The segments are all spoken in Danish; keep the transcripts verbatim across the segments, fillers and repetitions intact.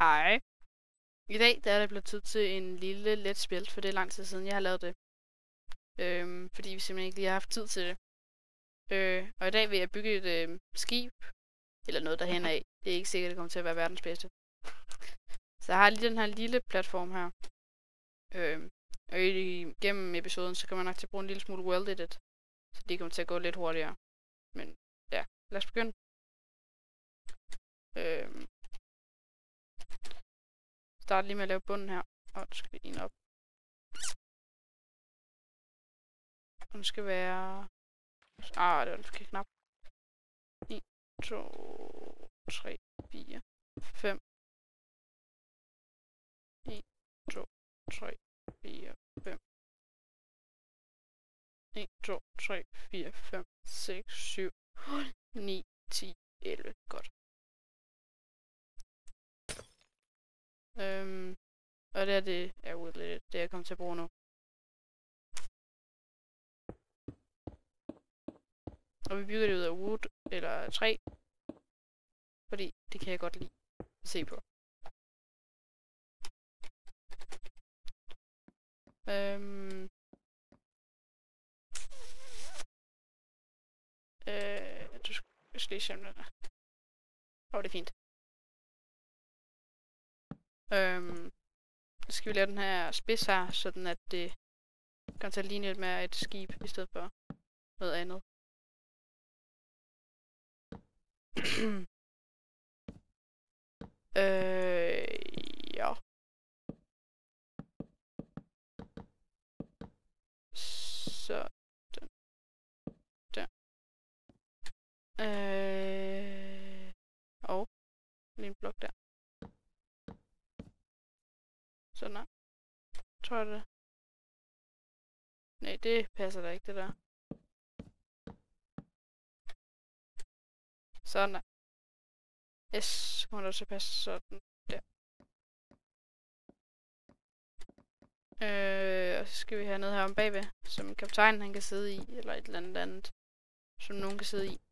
Hej. I dag der er det blevet tid til en lille let spil, for det er lang tid siden jeg har lavet det. Øhm, fordi vi simpelthen ikke lige har haft tid til det. Øh, og i dag vil jeg bygge et øh, skib, eller noget derhen af. Det er ikke sikkert, at det kommer til at være verdens bedste. Så jeg har lige den her lille platform her. Øh, og i, gennem episoden, så kan man nok til at bruge en lille smule world edit. Så det kommer til at gå lidt hurtigere. Men ja, lad os begynde. Øh, Start lige med at lave bunden her. Og nu skal vi ind op. Og den skal være... Ah, det var den forkerte knap. en, to, tre, fire, fem. en, to, tre, fire, fem. en, to, tre, fire, fem, seks, syv, ni, ti, elleve. Godt. Øhm, og det er det, er jo lidt det, jeg kommer til at bruge nu. Og vi bygger det ud af wood eller træ, fordi det kan jeg godt lide at se på. Øhm, øh, du skal lige se om den er. Åh, det er fint. Øhm, så skal vi lave den her spids her, sådan at det kommer til at ligne lidt mere et skib i stedet for noget andet. øh, ja. Så den. Der. Øh, og lige en blok der. Sådan der. Tror jeg det. Nej, det passer da ikke, det der. Sådan der. S kommer der også til at passe sådan der. Øh, og så skal vi have noget her om bagved, som kaptajnen han kan sidde i, eller et eller andet andet, som nogen kan sidde i.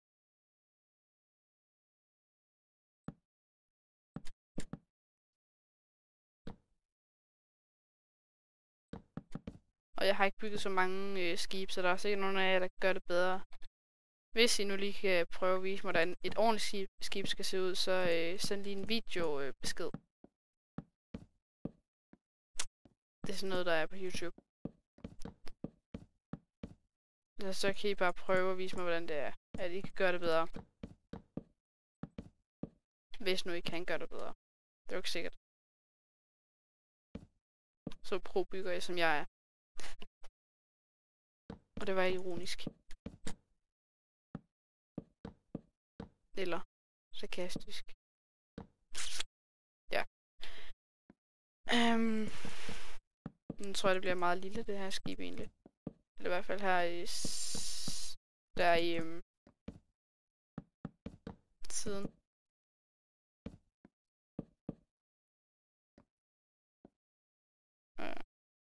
Og jeg har ikke bygget så mange øh, skibe, så der er sikkert nogen af jer, der kan gøre det bedre. Hvis I nu lige kan prøve at vise mig, hvordan et ordentligt skib, skib skal se ud, så øh, send lige en video øh, besked. Det er sådan noget, der er på YouTube. Eller så kan I bare prøve at vise mig, hvordan det er, at I kan gøre det bedre. Hvis nu I kan gøre det bedre. Det er jo ikke sikkert. Så pro-bygger jeg, som jeg er. Og det var ironisk. Eller sarkastisk. Ja. Øhm. Nu tror jeg, det bliver meget lille, det her skib egentlig. Eller i hvert fald her i... Der i... Øhm, siden. Øh.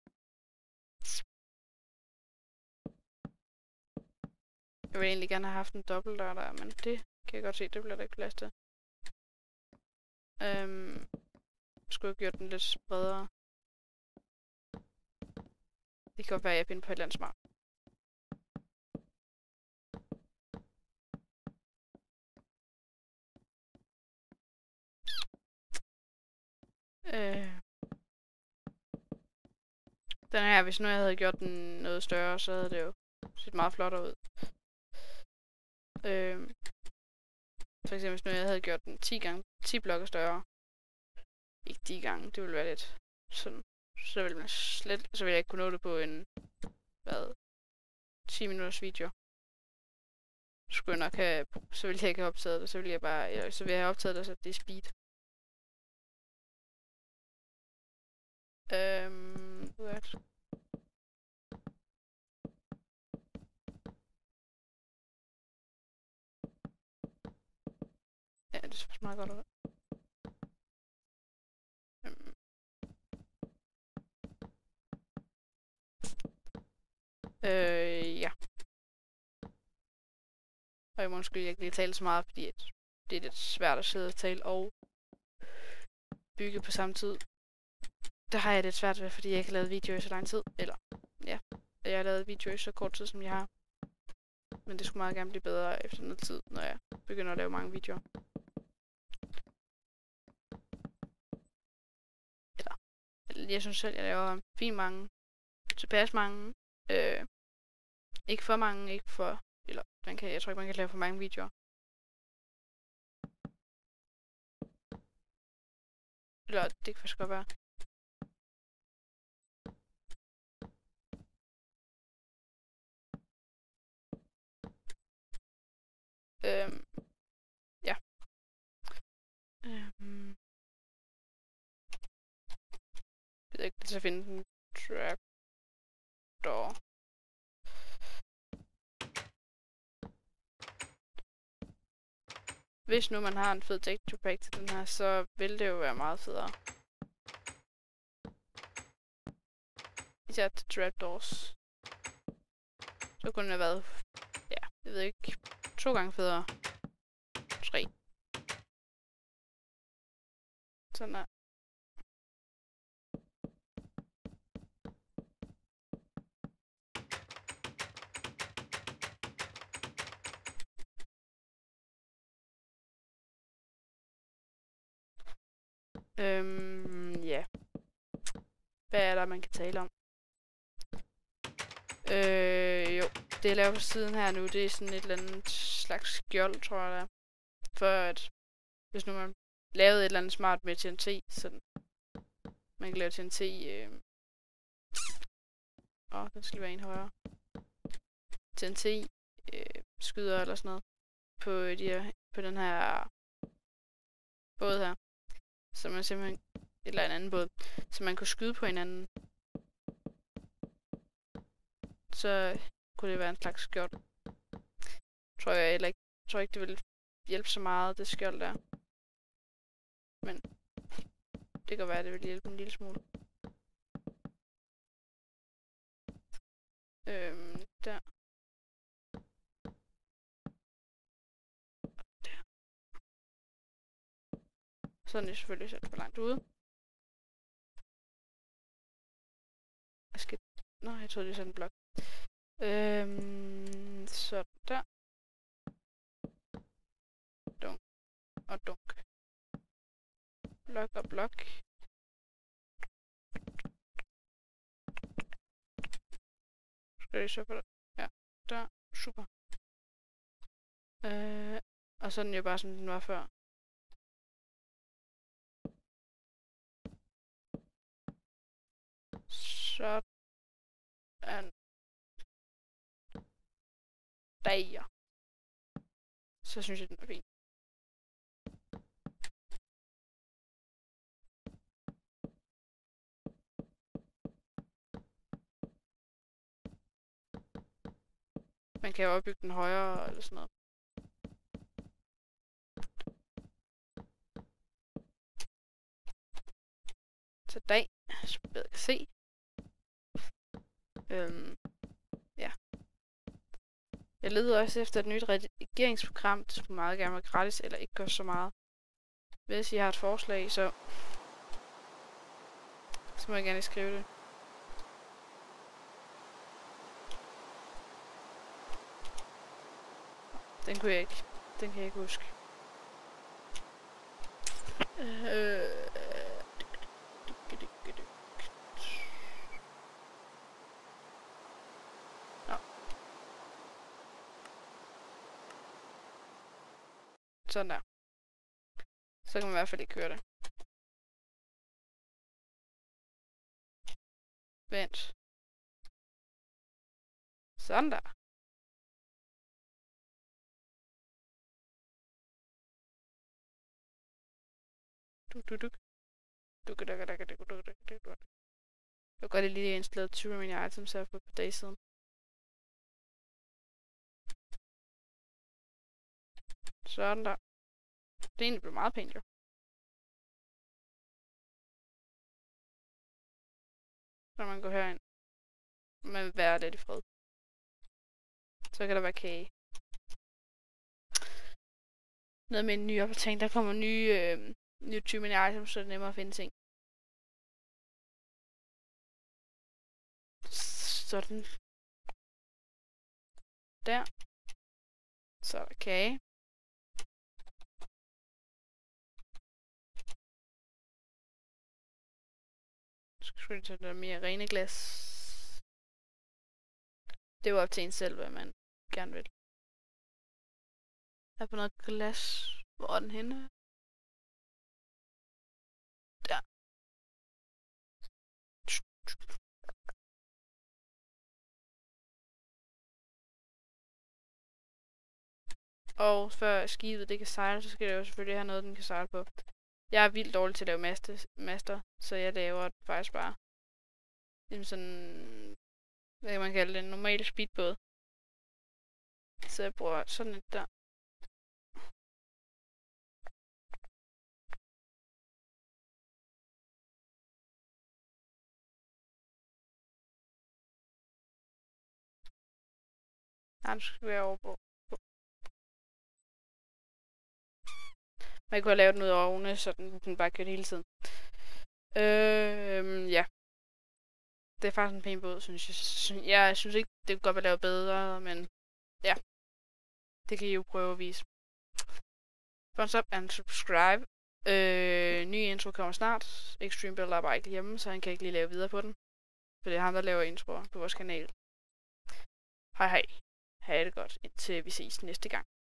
Jeg vil egentlig gerne have haft en dobbelt der, der, men det kan jeg godt se, det bliver der ikke plads til. Øhm, skulle jeg have gjort den lidt bredere. Det kan godt være, at jeg finder på et eller andet smart. Øh. Den her, hvis nu jeg havde gjort den noget større, så havde det jo set meget flottere ud. Øh. For eksempel, hvis nu jeg havde gjort den ti gange, ti blokke større. Ikke ti gange, det ville være lidt sådan. Så ville man slet, så ville jeg ikke kunne nå det på en, hvad, ti minutters video. Så skulle jeg nok have, så ville jeg ikke have optaget det, så ville jeg bare, eller så ville jeg have optaget det, så det er speed. Øhm, what? Ja, det ser faktisk meget godt ud. Øhm. Øh, ja. Og jeg må undskylde, jeg ikke lige tale så meget, fordi det er lidt svært at sidde og tale og bygge på samme tid. Der har jeg lidt svært ved, fordi jeg ikke har lavet videoer i så lang tid. Eller, ja, jeg har lavet videoer i så kort tid, som jeg har. Men det skulle meget gerne blive bedre efter noget tid, når jeg begynder at lave mange videoer. Eller, jeg synes selv, jeg laver fint mange. Tilpas mange. Øh, ikke for mange, ikke for... Eller, man kan, jeg tror ikke, man kan lave for mange videoer. Eller, det kan faktisk godt være. Øhm, ja. Øhm. Jeg ved ikke, hvis jeg finder en trapdoor. Hvis nu man har en fed texture pack til den her, så vil det jo være meget federe. Især til trapdoors. Så kunne det have været, ja, jeg ved ikke, to gange federe. Tre. Sådan der. Øhm, ja. Hvad er der, man kan tale om? Øh, jo. Det jeg laver på siden her nu, det er sådan et eller andet slags skjold, tror jeg det er. For at, hvis nu man lavede et eller andet smart med T N T, sådan. Man kan lave T N T, øh... Åh, den skal være en højere. T N T, øh, skyder eller sådan noget. På, de her, på den her båd her. Så man simpelthen, eller en anden båd, så man kunne skyde på hinanden. Så kunne det være en slags skjold. Tror jeg eller ikke, tror ikke det ville hjælpe så meget, det skjold der. Men det kan være, at det vil hjælpe en lille smule. Øhm, der. Der. Så er den selvfølgelig sat for langt ude. Jeg skal... Nå, jeg troede, det er sådan en blok. Øhm, så der. Dunk. Og dunk. Blok og blok. Skal det så på det? Ja, der. Super. Øh, og så er den jo bare, som den var før. Sådan. Der. Så synes jeg, den er fin. Man kan jo opbygge den højere eller sådan noget. Så dag, så bedre kan se. Øhm, ja. Jeg leder også efter et nyt redigeringsprogram. Det skulle meget gerne være gratis, eller ikke koste så meget. Hvis I har et forslag, så, så må jeg gerne skrive det. Den kunne jeg ikke. Den kan jeg ikke huske. Øh... Nå. Sådan der. Så kan man i hvert fald ikke køre det. Vent. Sådan der. Du du du. Du du du du du du du du. Jeg gør det lige installeret tyve af mine items her for et par dage siden. Sådan der. Det er egentlig blevet meget pænt jo. Når man går herind. Man vil være lidt i fred. Så kan der være kage. Noget med en ny opdatering. Der kommer nye øh, YouTube mini items, så er det nemmere at finde ting. Sådan. Der. Så er der kage. Så skal vi tage noget mere rene glas. Det var op til en selv, hvad man gerne vil. Her på noget glas. Hvor er den henne? Der. Og før skibet det kan sejle, så skal det jo selvfølgelig have noget, den kan sejle på. Jeg er vildt dårlig til at lave master, master så jeg laver det faktisk bare. Ligesom sådan, hvad kan man kalde det, en normal speedbåd. Så jeg bruger sådan et der. Nej, nu skal vi over på. Man kunne have lavet den ud over ovne, så den, den bare kørte hele tiden. Øh, ja. Det er faktisk en pæn båd, synes jeg. Jeg synes ikke, det kunne godt være lavet bedre, men ja. Det kan I jo prøve at vise. Thumbs up and subscribe. Øh, ny intro kommer snart. Extreme Builder er bare ikke hjemme, så han kan ikke lige lave videre på den. For det er ham, der laver introer på vores kanal. Hej hej. Ha' det godt, indtil vi ses næste gang.